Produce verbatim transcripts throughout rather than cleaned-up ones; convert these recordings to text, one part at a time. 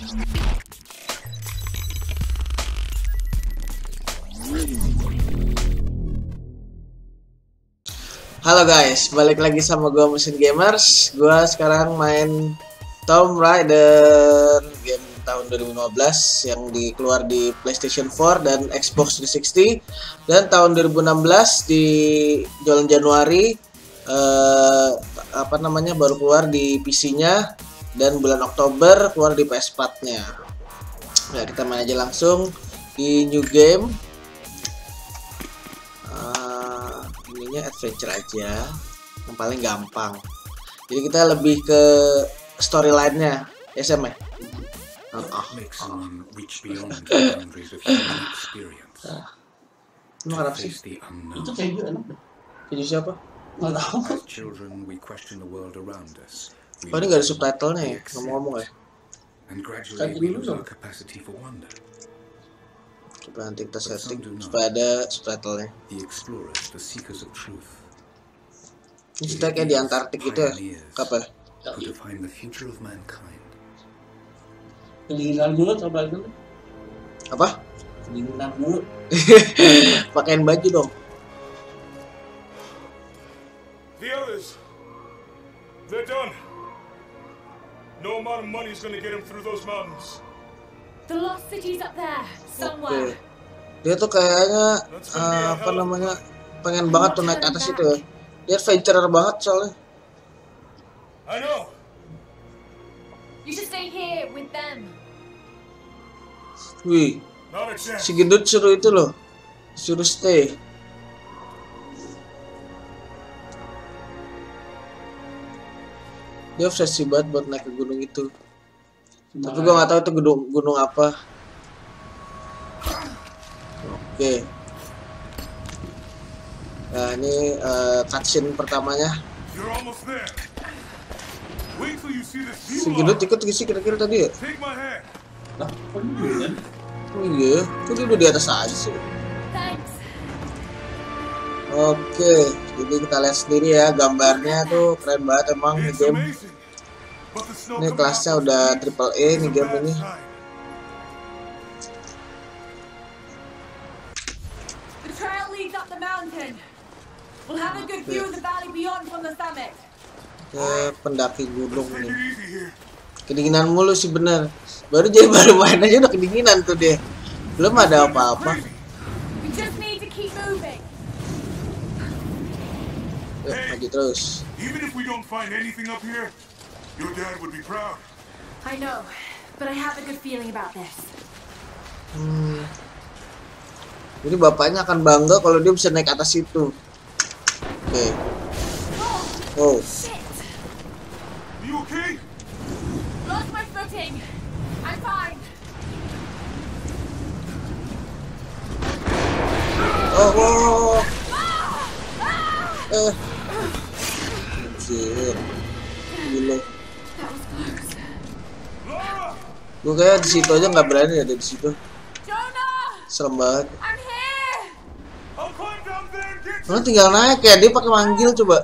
Halo guys, balik lagi sama gua Mesin Gamers. Gua sekarang main Tomb Raider, game tahun dua ribu lima belas yang dikeluar di PlayStation four dan Xbox three sixty, dan tahun dua ribu enam belas di bulan Januari eh, apa namanya baru keluar di P C-nya, dan bulan Oktober keluar di P S four-nya. Nah, kita main aja langsung di new game. Adventure aja yang paling gampang, jadi kita lebih ke storyline-nya ya Sam ya. Oh, oh, oh. Lu harap sih itu keju enak deh. Keju siapa? Nggak tahu. Oh, ini nggak ada subtitlenya ya, ngomong-ngomong ya. Kan dulu dong. Coba nanti kita setting supaya ada subtitlenya. Ini kita kayak di Antartik gitu ya, kapal. Kedinginan mulut apa itu? Apa? Kedinginan mulut. Pakaiin baju dong. The others, they're done. No amount of money is going to get them through those mountains. The lost city's up there somewhere. Okay. Dia tuh kayaknya uh, apa namanya pengen banget tuh naik atas itu ya. Dia adventurer banget soalnya. I know. You should stay here with them. Wih, si gendut suruh itu loh, suruh stay. Dia obsesi banget buat naik ke gunung itu. Tapi gua nggak tahu itu gunung gunung apa. Oke. Nah, ini uh, cutscene pertamanya. Si gendut ikut sih kira-kira tadi ya? Nah, oh iya, kok dia udah di atas aja sih? Oke, jadi kita lihat sendiri ya, gambarnya tuh keren banget emang di game. Ini kelasnya udah triple A nih game ini. Oke, pendaki gunung nih. Kedinginan mulu sih bener. Baru jadi baru main aja udah kedinginan tuh dia. Belum ada apa-apa. Yuk, maju terus. Your dad would be proud. I know, but I have a good feeling about this. Hmm. Jadi bapaknya akan bangga kalau dia bisa naik atas itu. Oke. Okay. Oh. You okay? Lost my footing. I'm fine. Oh, wow. Eh. Anjir. Gila. Gue kayak di situ aja nggak berani ada di situ. Serem banget. Mana tinggal naik ya, dia pakai manggil coba.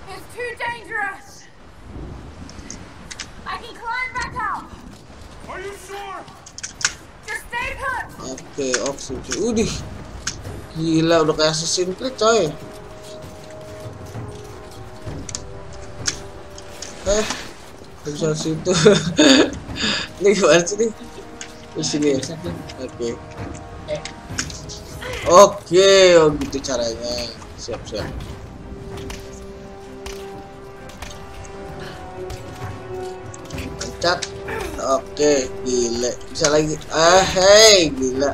Oke, opsi. Udih. Gila udah kayak Assassin's Creed coy. Eh, bisa situ. Ini gimana sih nih? Di sini ya. Oke. Oke, oh gitu caranya. Siap-siap. Pencet. Oke, gila. Bisa lagi. Ah, hey, gila.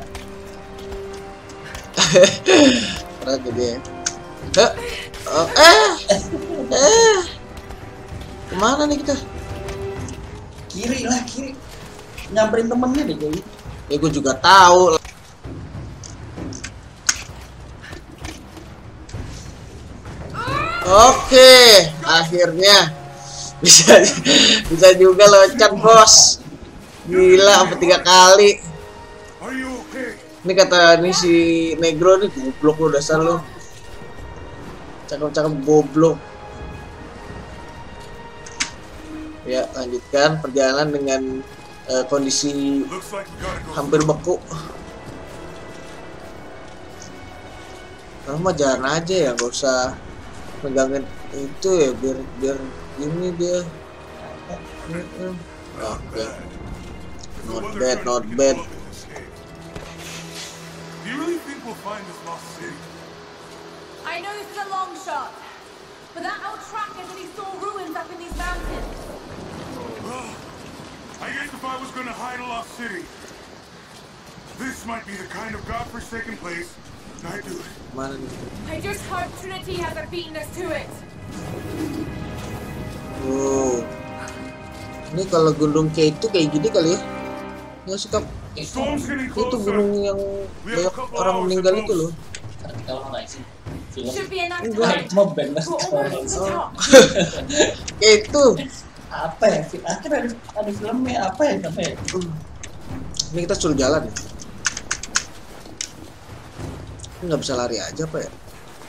Keren jadi ya. Oh, eh. Eh. Kemana nih kita? Kiri lah, kiri. Nyamperin temennya deh jadi. Ya gue juga tahu. Oke, akhirnya bisa bisa juga loncat bos. Gila, sampai tiga kali. Ini kata ini si Negro nih, goblok lu dasar lu. Cakep-cakep goblok. Ya, lanjutkan perjalanan dengan uh, kondisi Looks like we gotta go. hampir beku. Kalau mah jalan aja ya, nggak usah megangin itu ya, biar biar ini dia. Mm-mm. Oke, not bad, not bad. Do you really think we'll find this lost city? I know this is a long shot, but that old tracker said he saw ruins up in these mountains. Well, I guess if I was gonna hide a lost city, this might be the kind of godforsaken place I'd do it. Mana nih? I just hope Trinity hasn't beaten us to it. Oh, ini kalau gunung kayak itu kayak gini kali ya? Nggak sih, Kap? Storm's getting Itu closer. gunung yang banyak orang meninggal itu loh. Kalau nggak sih film Should be enough Enggak. time. mau band We're almost to the top. Kayak itu. apa ya? Akhir ada ada filmnya apa ya namanya? Ini kita suruh jalan ya. Ini nggak bisa lari aja apa ya?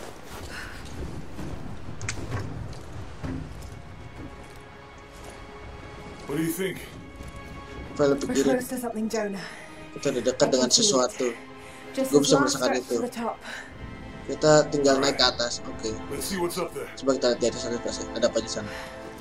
What do you think? Apa lo We're pikirin? close to something, Jonah. Kita udah dekat dengan sesuatu. Just Gue this bisa last merasakan stretch itu. to the top. Kita tinggal naik ke atas. Oke. Let's see what's up there. Coba kita lihat di atas ada apa sih? Ada apa di sana?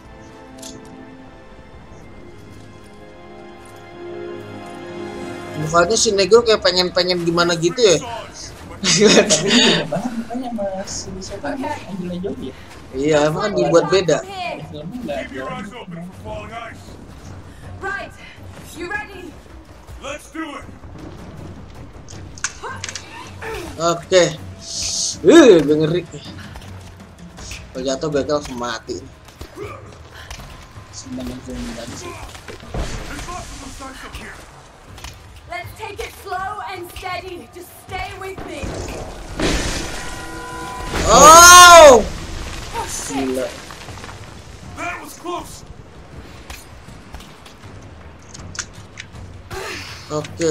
Mukanya si Negro kayak pengen-pengen gimana gitu ya? Tapi ini banget makanya masih bisa kan Angelina Jolie ya. Iya, emang kan dibuat beda. From here. Filmnya nggak Keep your eyes ada. open for falling ice. Right. You ready? Let's do it. Oke. Uh, gue ngeri. Kalau jatuh gue langsung mati. Sebenarnya film tadi sih. There's lots of those sites up here. Let's take it slow and steady. Just stay with me. Oh! Oh shit. Gila. That was close. Oke.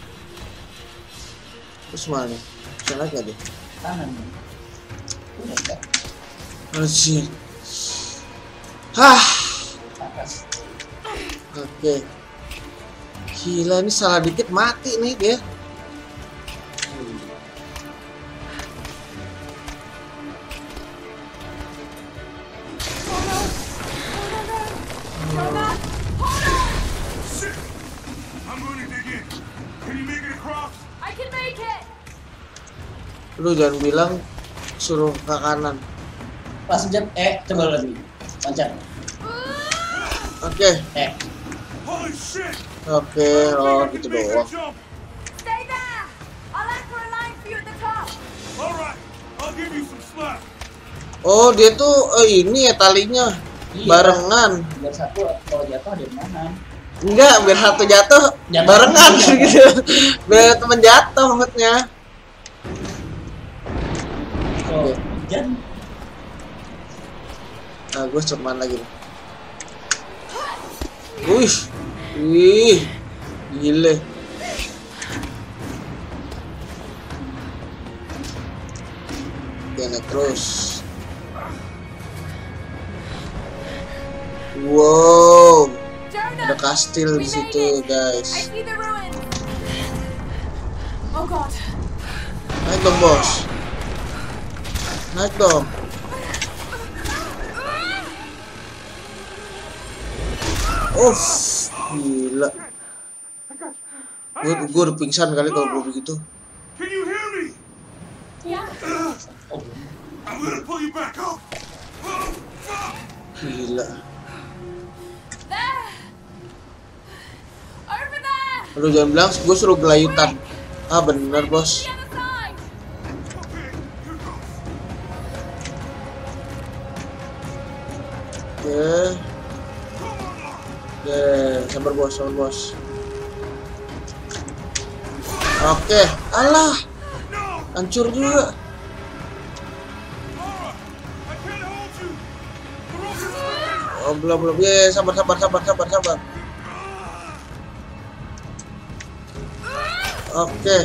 Terus mana nih? Bisa naik nggak deh? Kanan. Udah enggak? Anjir. Hah. Atas. Oke. Gila, ini salah dikit mati nih dia. Jonah, hold on. Shit. I'm going to dig in. Can you make it across? I can make it. Lu jangan bilang suruh ke kanan. Langsung jam eh coba lagi. Loncat. Oke. Eh. Holy shit. Oke, oh gitu Make doang. that jump. Stay there. I'll ask for a line for you at the top. All right. I'll give you some slack. Oh, dia tuh eh, ini ya talinya Iya. barengan. Biar satu kalau jatuh ada mana? Enggak, biar satu jatuh Jangan. barengan gitu. Biar temen jatuh maksudnya. Kalau hujan Nah, gue cuman lagi nih. Wih, wih, gile. Oke, naik terus. Wow, ada Jonah. kastil We di made situ, it. I guys. see the ruins. Oh god. Naik dong, bos. Naik dong. Uff, gila. Gue gue udah pingsan kali kalau gue begitu. Can you hear me? Yeah. oh, I'm going to pull you back up. Oh, fuck. Gila. There. Over there. Lu jangan bilang gue suruh gelayutan. Ah bener, bos. The other side. Okay, here goes. Oke. Come on, Laura. Oke, sabar bos, sabar bos. Oke, alah, No. hancur juga. Laura, I can't hold you. The rope is slipping. Oh, belum belum. Ya, ya, sabar sabar sabar sabar sabar. Oke.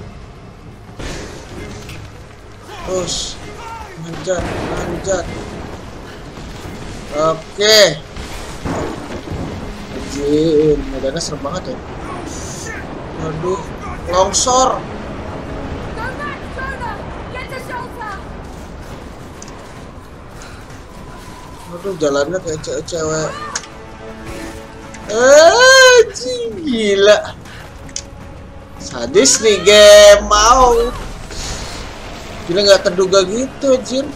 Terus manjat, manjat. Oke. Anjir, medannya serem banget ya. Waduh, longsor. Go back, Jonah! Get to shelter! Waduh, jalannya kayak cewek-cewek. Eh, gila. Sadis nih game, mau. Gila nggak terduga gitu, Jin.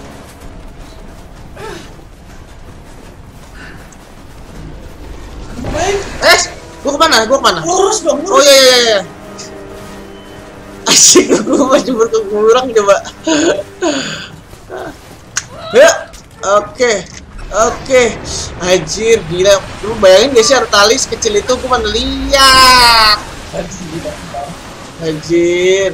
Eh, gua kemana? Gua kemana? Lurus dong, lurus. Oh iya iya iya. Asik, gua masih berkurang coba. Ya, oke, oke. Anjir, gila. Lu bayangin gak sih tali sekecil itu gua mana lihat. Anjir.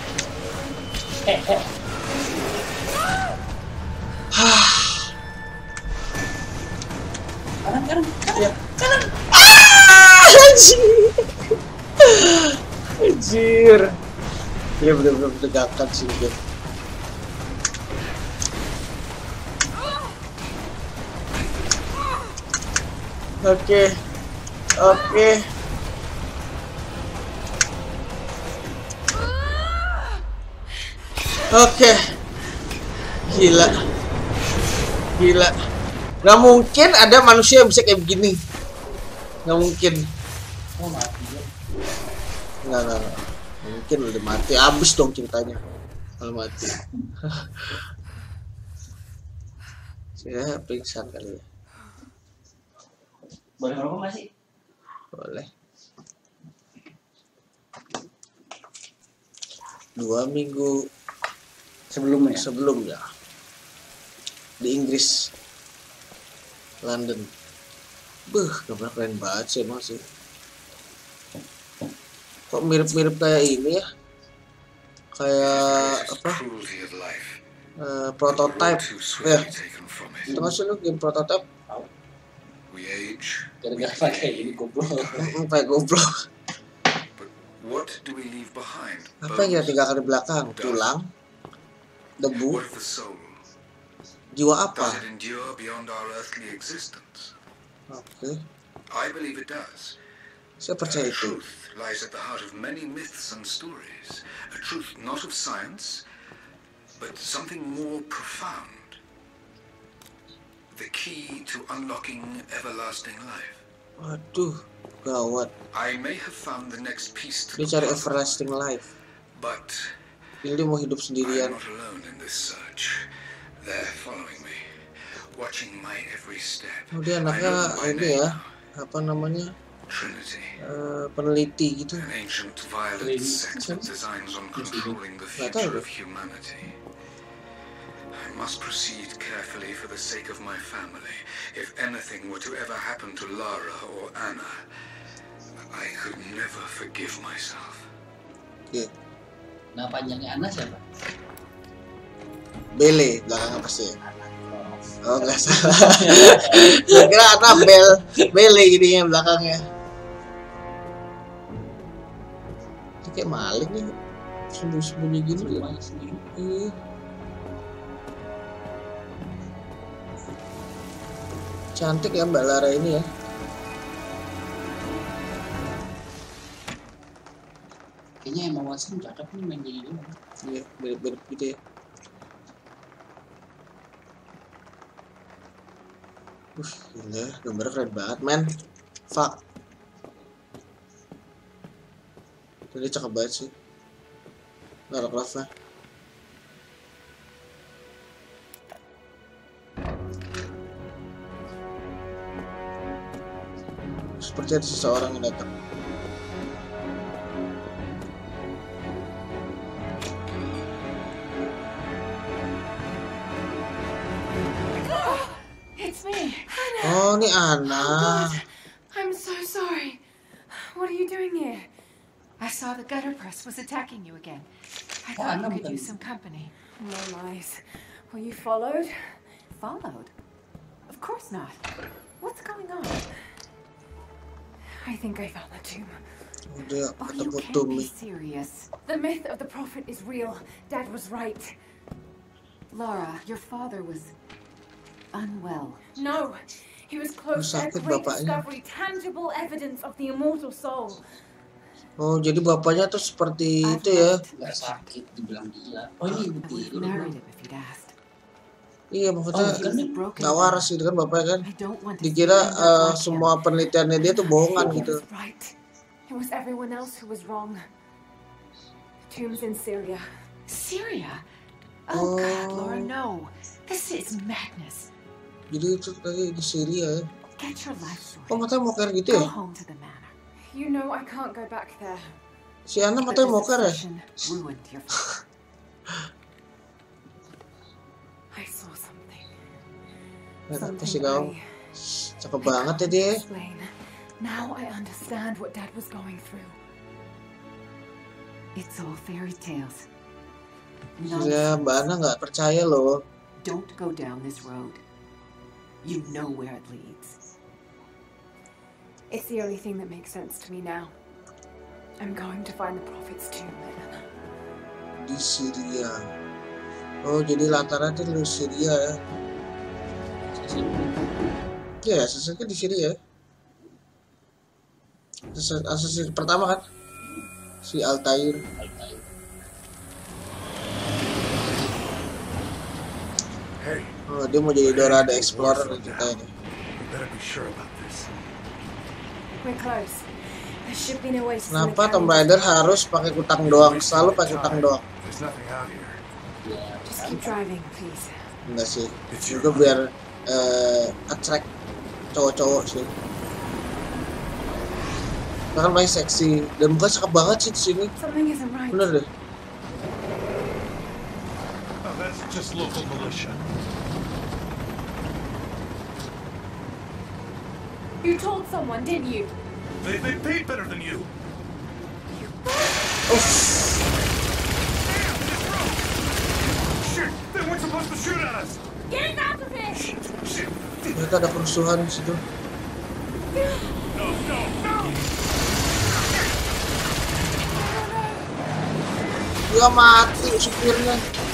Kanan, kanan, kanan, Ya. kanan. Ah, anjir. Anjir. Dia bener-bener menegakkan sih game. Oke. Oke. Oke. Gila. Gila. Gak mungkin ada manusia yang bisa kayak begini. Gak mungkin. Oh, mati ya. Nggak, nggak, nggak. Mungkin udah mati. Abis dong ceritanya. Kalau mati. Saya pingsan kali ya. Boleh ngerokok nggak sih? Boleh. Dua minggu Sebelumnya. sebelumnya di Inggris, London. Beuh, gambar keren banget sih emang sih. Kok mirip-mirip kayak ini ya? Kayak apa? Uh, prototype. Ya. Tengah sih lu game prototype. Gara-gara pakai ini goblok. Kayak goblok. What do we leave behind? Apa yang kita tinggalkan di belakang? Tulang, debu, What of the soul? jiwa Does apa? it endure beyond our earthly existence? Oke, I believe it does. saya percaya A itu. truth lies at the heart of many myths and stories. A truth not of science, but something more profound. The key to unlocking everlasting life. Waduh, gawat. I may have found the next piece to Dia the cari puzzle, everlasting life. but Ini dia mau hidup I'm sendirian. not alone in this search. They're following me, watching my every step. Oh, dia I know anaknya them by ini name ya, now. apa namanya, Trinity, eh, peneliti gitu. an ancient violent Trinity. sect with designs on controlling the Nggak tahu future deh. of humanity. I must proceed carefully for the sake of my family. If anything were to ever happen to Lara or Anna, I could never forgive myself. Oke, Nah, panjangnya Ana siapa? Bele belakangnya pasti. Oh nggak salah. Gue kira Annabel, Bele gininya belakangnya. Ini kayak maling nih, sembunyi-sembunyi gini. Semuanya sendiri. Ih. Cantik ya Mbak Lara ini ya. Kayaknya Emma Watson cocok nih main jadi ini. Iya, mirip-mirip gitu ya. Uh, gila, gambarnya keren banget, man. Fuck. Ini cakep banget sih. Lara Croft lah. Seperti ada seseorang yang datang. It's me. Oh, ini Anna. I'm so sorry. What are you doing here? I saw the gutter press was attacking you again. I Oh, thought Anna you could bukan. use some company. No lies. Were you followed? Followed? Of course not. What's going on? I think I found the tomb. Udah Oh, you ketemu can't Tumi. be serious. The myth of the prophet is real. Dad was right. Laura, your father was unwell. No, He was close to a Sakit great bapaknya. discovery, tangible evidence of the immortal soul. Oh, jadi bapaknya tuh seperti I've itu ya? loved Nggak sakit dibilang gila. Oh ini I would have bukti. married him if he'd asked. Iya, maksudnya Oh, kan He was a broken nggak man. waras gitu kan bapaknya kan? I don't want to see Dikira him end up eh, like semua him. penelitiannya dia tuh bohongan He gitu. was right. It was everyone else who was wrong. The tomb's in Syria. Syria? Oh, God, Oh. Laura, no. This is madness. Jadi itu tadi di Syria ya. Get your life Oh, sorted. matanya moker gitu Go ya? home to the manor. You know I can't go back there. Si Ana But matanya this moker ya? obsession ruined your father. I saw something. Lihat apa Something sih kau? I Cakep banget ya dia. explain. Now I understand what Dad was going through. It's all fairy tales. Ya, Nonsense. Mbak Ana nggak percaya loh. Don't go down this road. You know where it leads. It's the only thing that makes sense to me now. I'm going to find the prophet's tomb, Anna. Di Syria. Oh, jadi latarnya itu di Syria ya? Iya, sesuatu di Syria ya. Asas pertama kan? Si Altair. Hey, Oh, dia mau jadi Dora the Explorer kita ini. we better be sure about this. We're close. There should be no oasis in the Kenapa Tomb canyon. Raider harus pakai kutang doang? Selalu pakai kutang doang. There's nothing out here. Just keep driving, please. Enggak sih. Juga biar eh, attract cowok-cowok sih. Bahkan paling seksi dan muka cakep banget sih di sini. Something isn't right. Bener deh. Oh, that's just local militia. You told someone, didn't you? They, they paid better than you. Oh, Shit, they weren't supposed to shoot at us. Get out of here! Shit. ternyata ada kerusuhan di situ. No, no, no. Dia mati supirnya.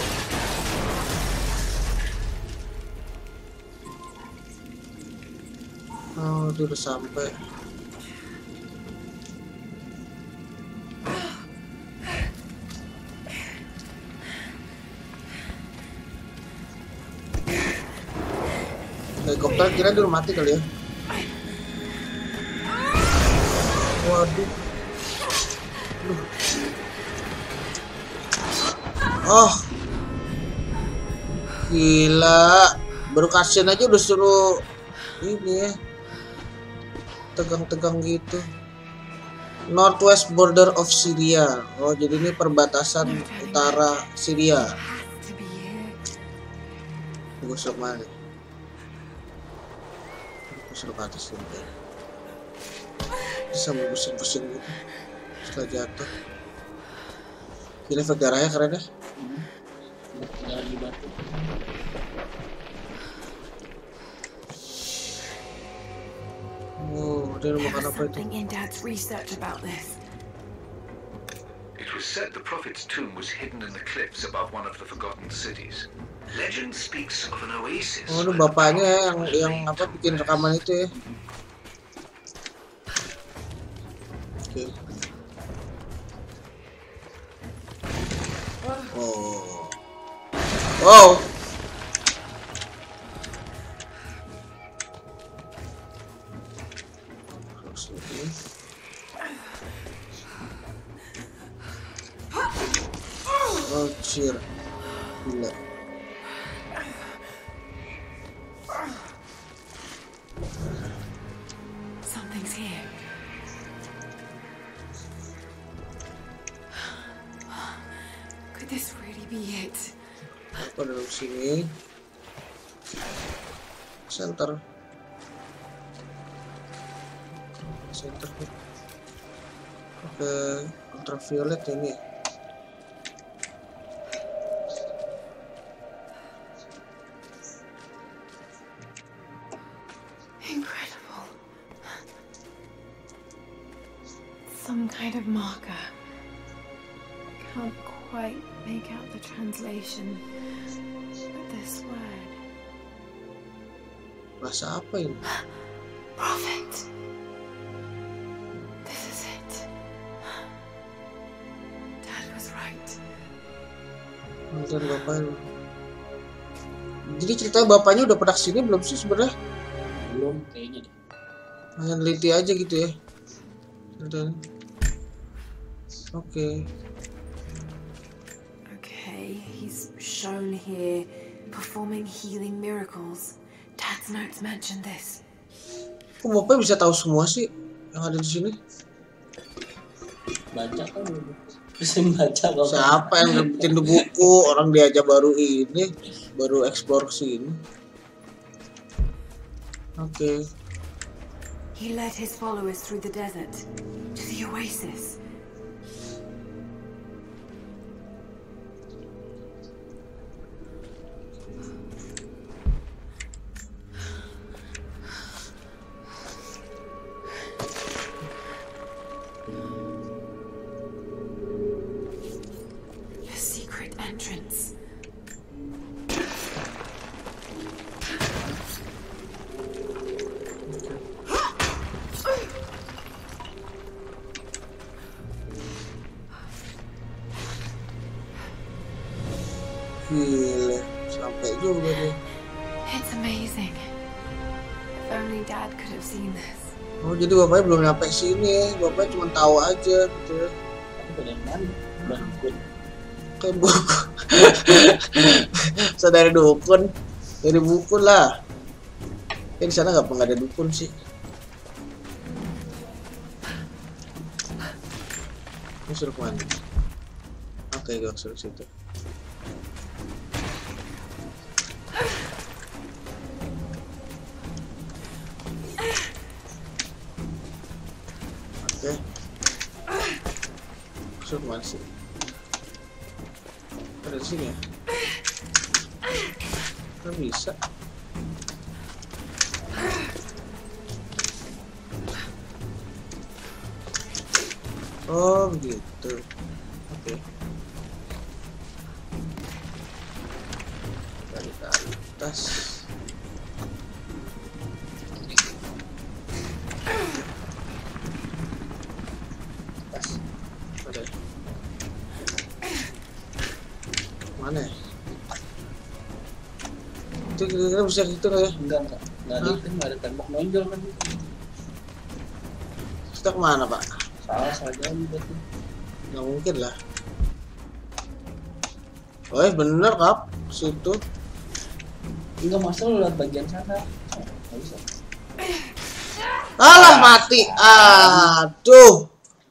Oh, dia udah sampai. Helikopter kira dia udah mati kali ya. Waduh. Aduh. Oh. Gila. Baru kasihan aja udah suruh ini ya. Tegang-tegang gitu. Northwest border of Syria. Oh, jadi ini perbatasan utara Syria. Has to be here. Gue suruh mana? Gue suruh ke atas juga. Bisa pusing-pusing gitu setelah jatuh. Ini efek darahnya keren ya. Jalan di batu. Oh, dia There makan was apa itu? something in Dad's research about this. It was said the Prophet's tomb was hidden in the cliffs above one of the forgotten cities. Legend speaks of an oasis. Oh, itu where the bapaknya Prophet yang was yang laid apa to bikin rest. rekaman itu ya. Oke. Oh. Wow. Terus lagi. Oh, cheer. Gila. Something's here. Could this really be it? Apa dalam sini? Center. Center. Oke, ultraviolet ini. Incredible. Some kind of marker. Can't quite make out the translation. But this word. Rasa apa ini? Prophet. This is it. Dad was right. Mantan bapaknya. Jadi ceritanya bapaknya udah pernah kesini belum sih sebenarnya? Belum kayaknya deh. Hanya neliti aja gitu ya. Dan oke. Okay, he's shown here performing healing miracles. Dad's notes mentioned this. Kok bapaknya bisa tahu semua sih yang ada di sini? Baca kan dulu. Bisa baca kok. Siapa yang ngertiin di buku? Orang dia aja baru ini, baru eksplor sini. Oke. He led his followers through the desert to the oasis. The secret entrance. Gila, sampai juga deh. It's amazing. If only Dad could have seen this. Oh, jadi bapaknya belum nyampe sini ya. Bapaknya cuma tahu aja gitu ya. Tapi dari mana? Dukun. Kayak buku. Saudara dukun. Dari buku lah. Ya di sana nggak pernah ada dukun sih. Ini suruh kemana? Oke, gue suruh situ. Oke. Suruh kemana sih? Ada di sini ya? Nggak bisa. Oh begitu. Oke. Dari ke atas. Atas. Ada. Mana ya? Itu kira-kira bisa gitu nggak ya? Enggak, enggak. Enggak ada, itu enggak ada tembok nonjol kan. Kita kemana pak? Salah saja berarti. Nggak mungkin lah. Oh ya bener kap, situ. Enggak masuk lewat bagian sana. Enggak bisa. Alah mati, aduh.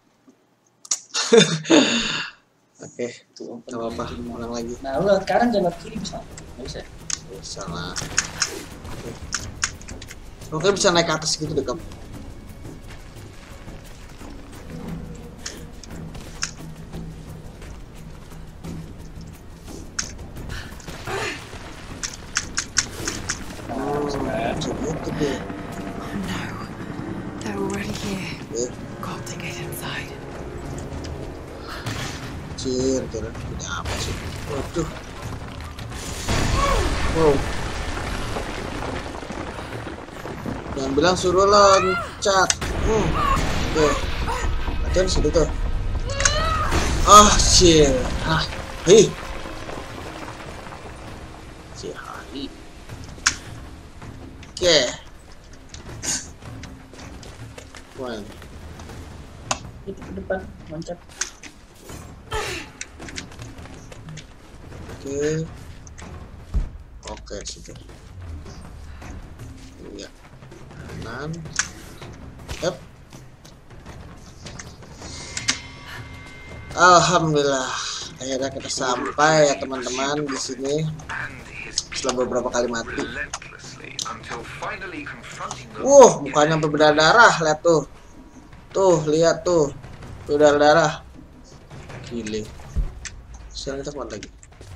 Oke, Tuh, nggak apa-apa, ulang lagi. Nah, lu lewat kanan jangan lewat kiri bisa. Enggak bisa. Bisa lah. Oke. Oke bisa naik ke atas gitu deh kap. Gitu deh. Oh no. They're already here. Eh, Got to get inside. Cir, kira punya apa sih? Waduh. Wow. Jangan bilang suruh loncat. Hmm. Oke. Latihan situ tuh. Ah, cir. Ah, hei. Cir, hai. Oke. One. Itu ke depan, loncat. Oke. Oke, situ. Iya. Kanan. Yep. Alhamdulillah. Akhirnya kita sampai ya teman-teman di sini. Setelah beberapa kali mati. Wuh, mukanya sampai berdarah, lihat tuh. Tuh, lihat tuh. Berdarah. Gile. Sekarang kita kemana lagi?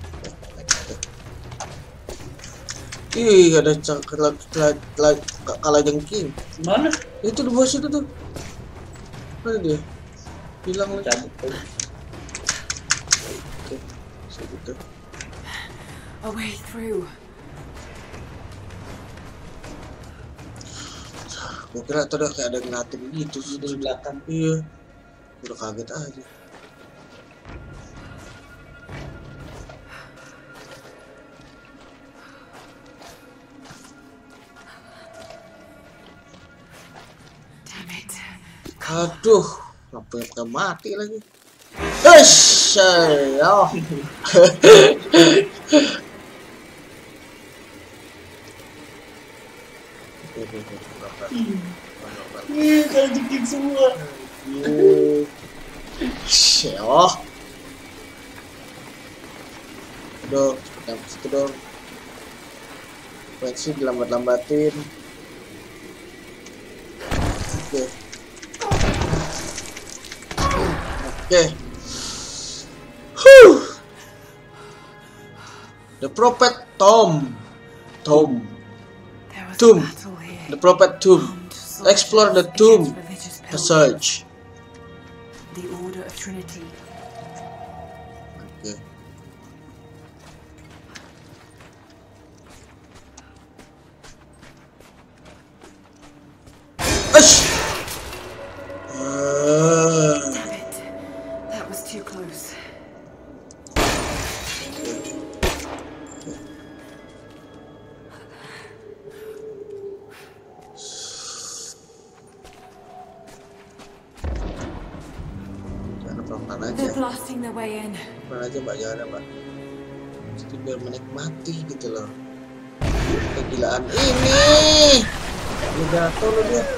Ih, ada cakra kala jengking. Mana? Itu di bawah situ tuh. Mana dia? Hilang lagi. Cabut tuh. Oke, segitu. A way through. Gue kira tadi kayak ada ngeliatin gitu Di belakang. Iya, udah kaget aja. Damn it. Aduh, sampai pakai mati lagi. Eish, oh. Ih, kalau jekin semua. Oh. Dong, sampai situ dong. Pensi dilambat-lambatin. Oke. Oke. Huh. The Prophet Tom. Tom. There was Tomb. a battle here. The Prophet Tomb. Armed soldiers Explore the against tomb. religious pilgrims. Passage. The Order of Trinity. Oke. Ash. Ah. Damn it. That was too close. Jangan pelan-pelan aja. They're blasting their way in. Pelan aja mbak, jangan ya mbak. Jadi biar menikmati gitu loh kegilaan ini. Dia jatuh loh dia.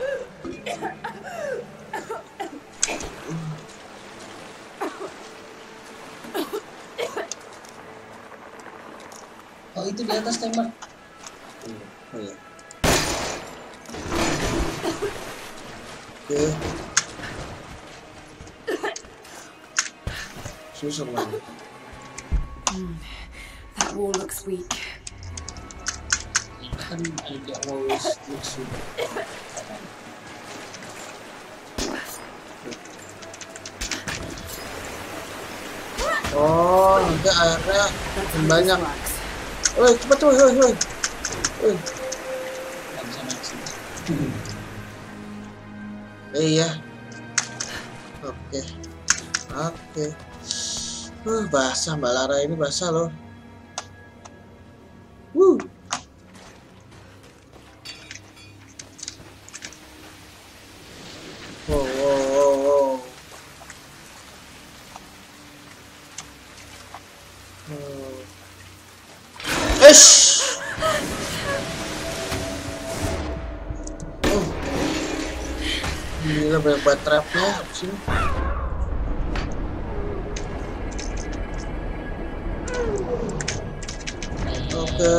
Oh, itu di atas tembak. Oh iya. Oke. Susah banget. That wall looks weak. Kan ada always looks good. Oh, nanti airnya That's makin how banyak. this works. Woi, cepet woi, woi, woi. Woi. Nggak bisa maksud. Eh, iya. Oke. Oke. Uh, basah Mbak Lara ini basah loh. Wuh. Wow, wow, wow, wow. Hmm. Eish. Oh. Gila banyak banget trapnya sini. Oke.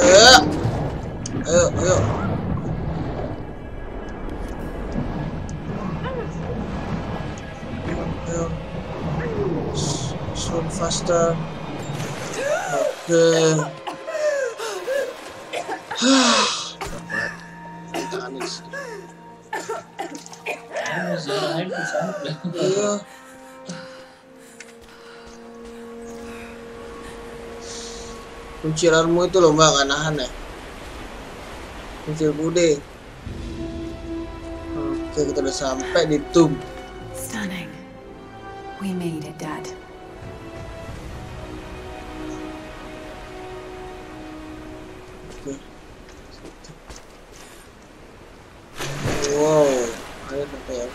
Ayo, ayo. Ayo. Swim faster. Oke. Dapat. Tangan di situ. Ini masih ada air di sana. Iya. Kunciranmu itu loh mbak, gak nahan ya. Kuncir bude. Oke, kita udah sampai di tomb. Stunning. We made it, Dad. Oke. Wow, ayo sampai ya.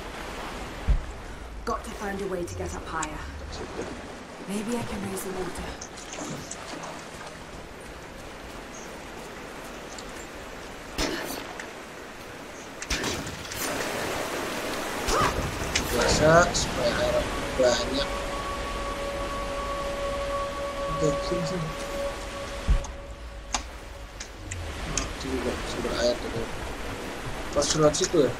Got to find a way to get up higher. Maybe I can raise the water. Biasa supaya air banyak. Oke, sini sini. Oh, itu juga sumber air tadi. Pas surat situ ya.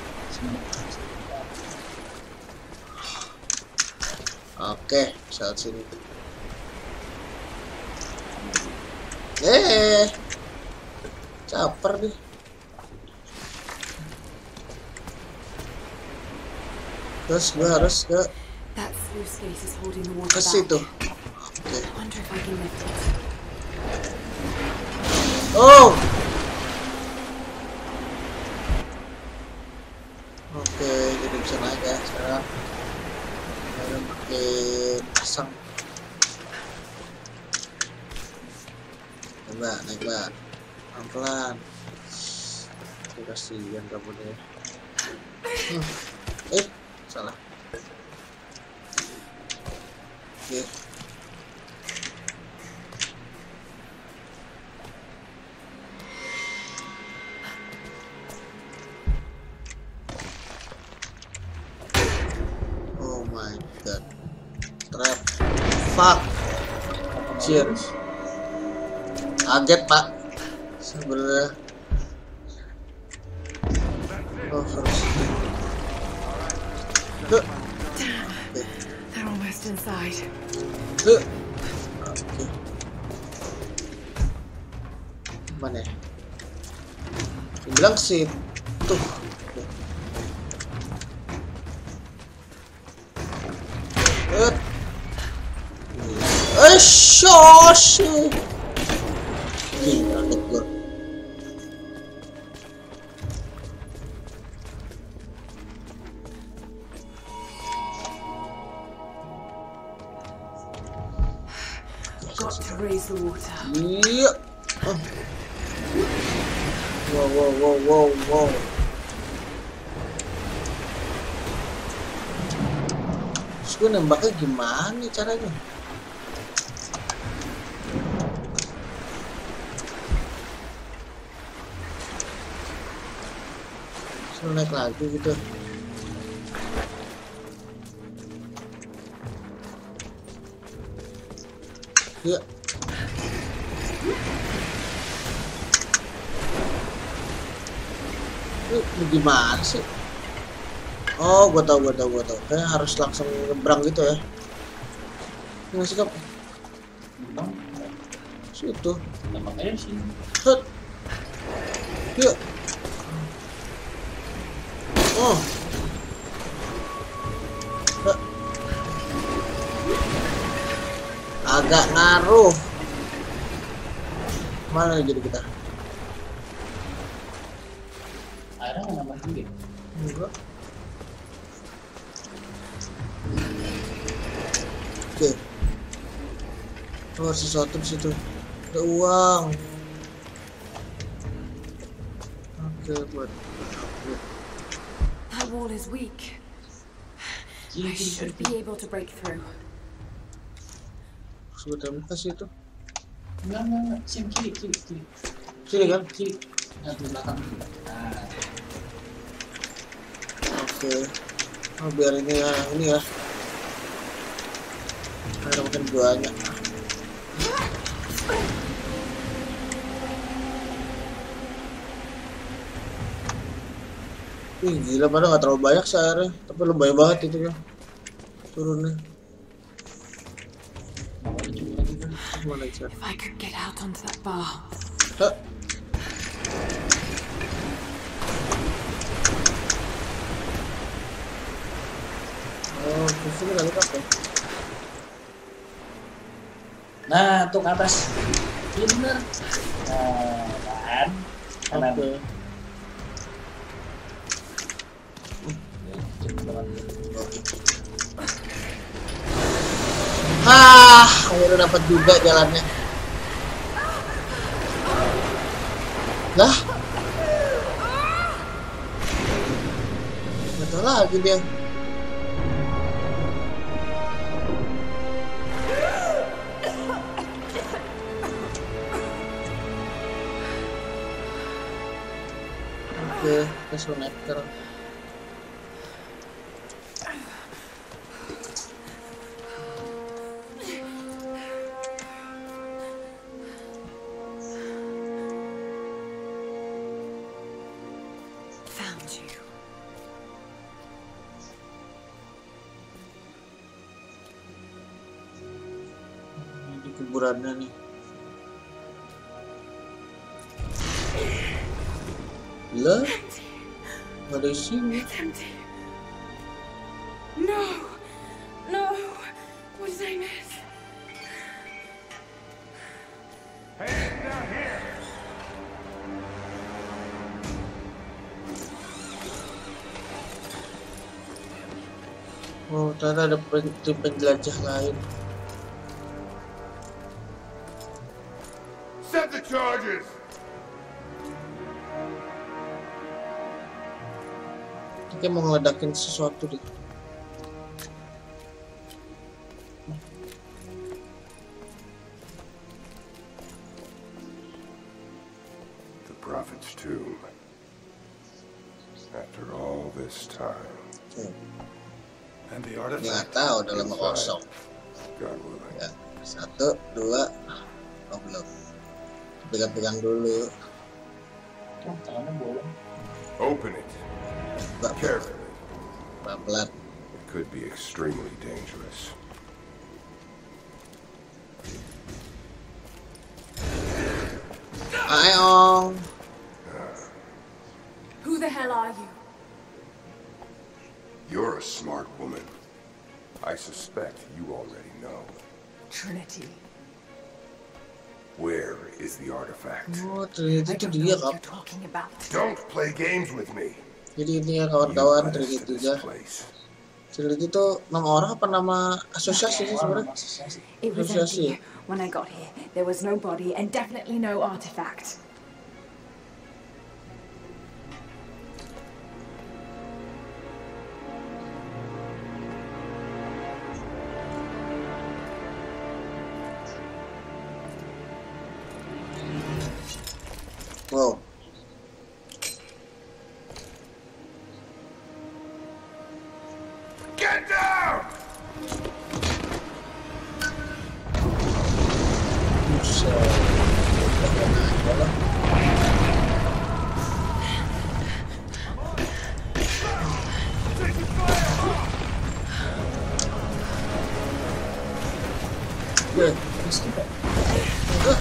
Oke, saat sini. Eh, caper nih. Terus gue harus ke That sluice gate is holding the water ke back. situ. Oke. I wonder if I can lift it. Oh. pasang. Naik mbak, naik mbak, pelan-pelan. Kasihan kamu deh. Hmm. Eh, salah. Oke. Oh my god. Trap. Fuck. Cheers. Kaget pak. Sebenarnya. Oh harus. Tuh. They're almost inside. Tuh. Oke. Mana ya? Bilang sih. Tuh. Eh. Eh, shosh. Gila, kaget gue. Got to raise the water. Iya. Oh. Wow, wow, wow, wow, wow. Terus gue nembaknya gimana caranya? Terus naik lagi gitu. Ya. Ini gimana sih? Oh, gua tahu, gua tahu, gua tahu. Kayak harus langsung nyebrang gitu ya. Ini sih kap? Bang, Situ. tembak aja sih. Hut. Ya. Oh. Hah. Agak ngaruh. Mana jadi kita? Akhirnya nggak nambah tinggi. Enggak. Oke. Keluar sesuatu di situ. Ada uang. Oke, buat. That wall is weak. Kiri, I kiri, should kiri. be able to break through. Sudah ke situ. Enggak, enggak, enggak. Sini, kiri, kiri, kiri. Sini kan? Kiri. Nah, di belakang. Nah, Oke. Oh, biar ini ya, ini ya. Ada makin banyak. Ih, gila, padahal nggak terlalu banyak sih airnya, tapi lumayan banget itu ya turunnya. mau dicoba lagi kan? Mana sih? If I could get out onto that bar. Hah? Oh, pusing kali apa? Nah, tuh ke atas. Iya bener. Nah, kan. Kanan. Oke. Ya, cepet banget. Ah, akhirnya dapat juga jalannya. Lah? Betul lagi dia. Oke, kita suruh naik sekarang. Found you. Ini kuburannya nih. Lah? Nggak ada isinya. It's empty. No. No. What did I miss? Oh, ternyata ada pen- tim penjelajah lain. Set the charges! Dia mau ngeledakin sesuatu deh. The Prophet's tomb. After all this time. Oke. And the Nggak artifact. tahu udah lama kosong. God willing. Ya, satu, dua, oh belum. Pegang-pegang dulu. Oh, tangannya bolong. Open it. Mbak, Carefully. pelan-pelan. It could be extremely dangerous. Aeong. Who the hell are you? You're a smart woman. I suspect you already know. Trinity. Where is the artifact? Oh, ternyata I itu don't know dia what kak. you're talking about. Don't play games with me. Jadi ini ya You kawan-kawan led us Trinity to this juga. place. Trinity itu nama orang apa nama asosiasi sih sebenarnya? Asosiasi. It was Asosiasi. empty when I got here. There was no body and definitely no artifact. Wow. Get down! Buset. Jangan aja lah. Weh, mesti Pak. Ah.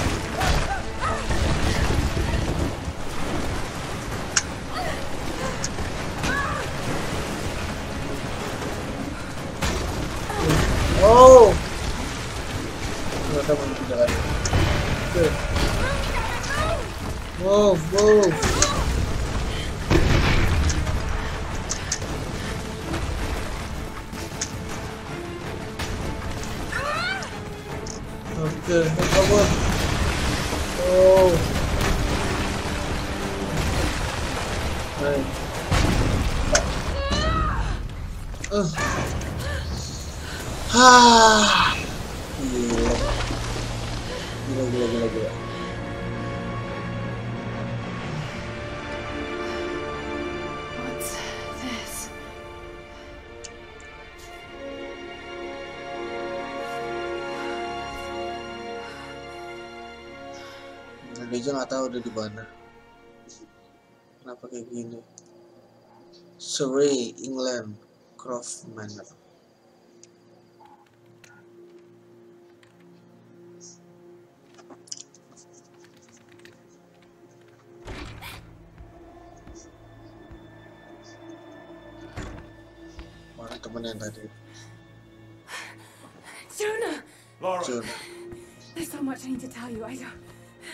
Oh, ternyata mau jalan. Oke. Wow, wow. Oke, kabur. Oh. Baik. Uh. Hah. Gila. Gila, gila, gila, gila. What's this? Dia aja nggak tahu udah di mana. Kenapa kayak gini? Surrey, England, Croft Manor. Mana temen yang tadi? Jonah! Lara, Jun. There's so much I need to tell you. I don't.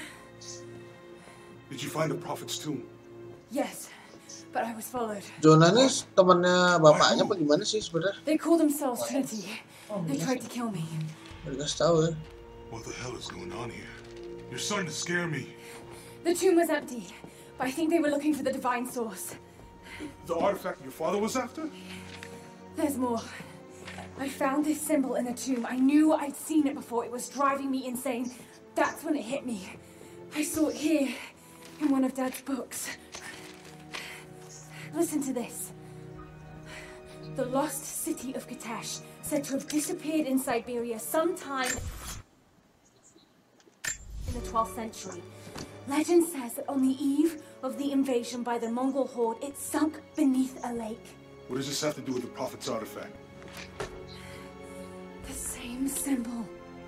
did you find the Prophet's tomb? Yes, but I was followed. Jonah nih temannya bapaknya apa gimana sih sebenarnya? They call themselves Trinity. They tried to kill me. Gak dikasih tahu ya. What the hell is going on here? You're starting to scare me. The tomb was empty, but I think they were looking for the divine source. The artifact your father was after? There's more. I found this symbol in the tomb. I knew I'd seen it before. It was driving me insane. That's when it hit me. I saw it here, in one of Dad's books. Listen to this. The lost city of Kitesh, said to have disappeared in Siberia sometime in the twelfth century. Legend says that on the eve of the invasion by the Mongol horde, it sunk beneath a lake. What does this have to do with the Prophet's artifact? The same symbol.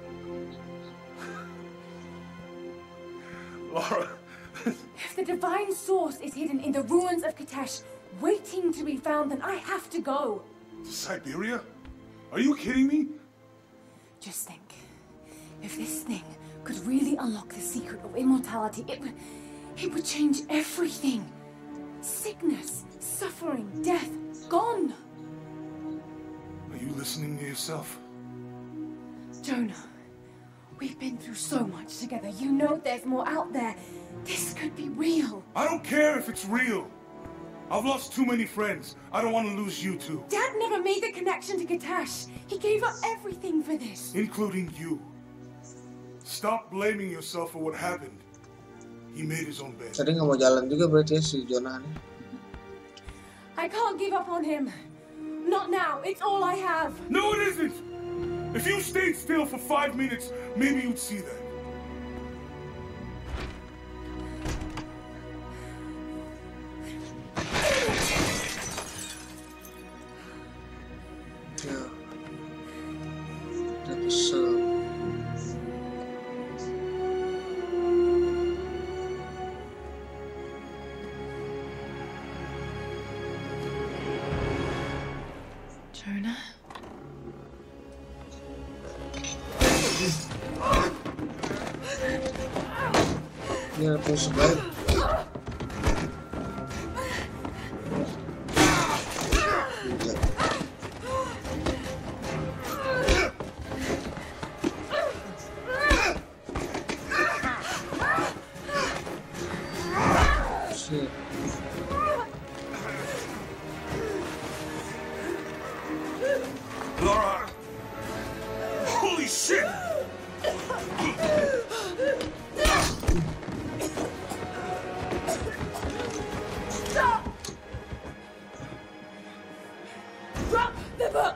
Lara, If the divine source is hidden in the ruins of Kitesh, waiting to be found, then I have to go. to Siberia? Are you kidding me? Just think, if this thing could really unlock the secret of immortality, it would, it would change everything. Sickness, suffering, death, gone. You listening to yourself? Jonah, we've been through so much together. You know there's more out there. This could be real. I don't care if it's real. I've lost too many friends. I don't want to lose you too. Dad never made the connection to Katash. He gave up everything for this. Including you. Stop blaming yourself for what happened. He made his own bed. Tadi nggak mau jalan juga berarti ya si Jonah nih. I can't give up on him. Not now. It's all I have. No, it isn't! If you stayed still for five minutes, maybe you'd see that. Ya, udah kesel. Jonah? Dia terus balik. Shit. Laura! Holy shit! Stop! Drop the book!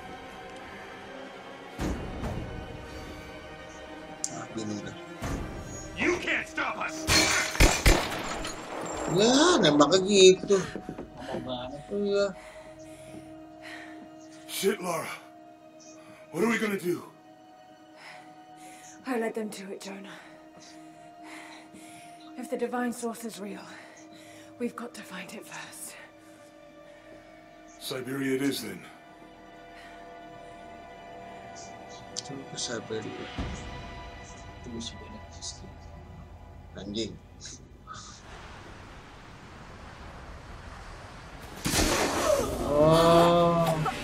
Ah, gini udah. You can't stop us! Ya, nembaknya gitu. Apa banget. Oh iya. Shit, Laura. What are we gonna do? I let them do it, Jonah. If the divine source is real, we've got to find it first. Siberia it is then. Coba ke Siberia. Itu si Bennett pasti. Anjing. Oh.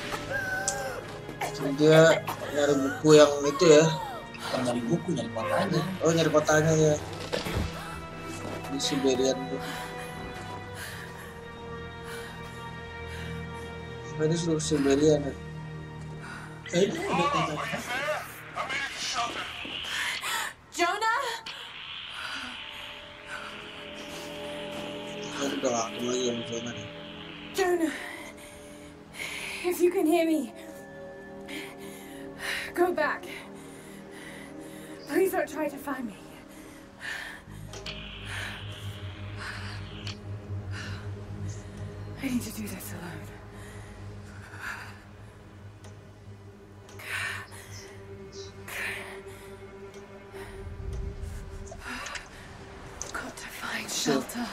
Dia nyari buku yang itu ya. Bukan dari buku, nyari kotanya. Oh, nyari kotanya ya. Di Siberian tuh. Ini seluruh Siberian ya. Eh, itu udah kotanya. Jonah! Ini udah gak ketemu lagi yang Jonah nih. Jonah! If you can hear me, go back. Please don't try to find me. I need to do this alone. Got to find shelter.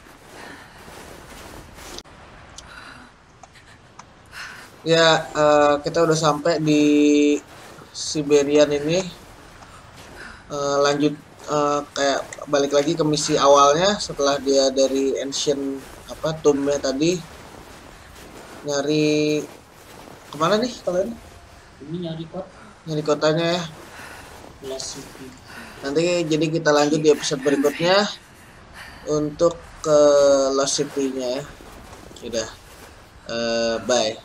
Ya, uh, kita udah sampai di Siberian ini. Uh, lanjut uh, kayak balik lagi ke misi awalnya setelah dia dari ancient apa tomb-nya tadi. Nyari kemana nih kalian? Ini nyari kot. Nyari kotanya ya. Lost City. Nanti jadi kita lanjut di episode berikutnya untuk ke Lost City-nya ya. Sudah. Uh, bye.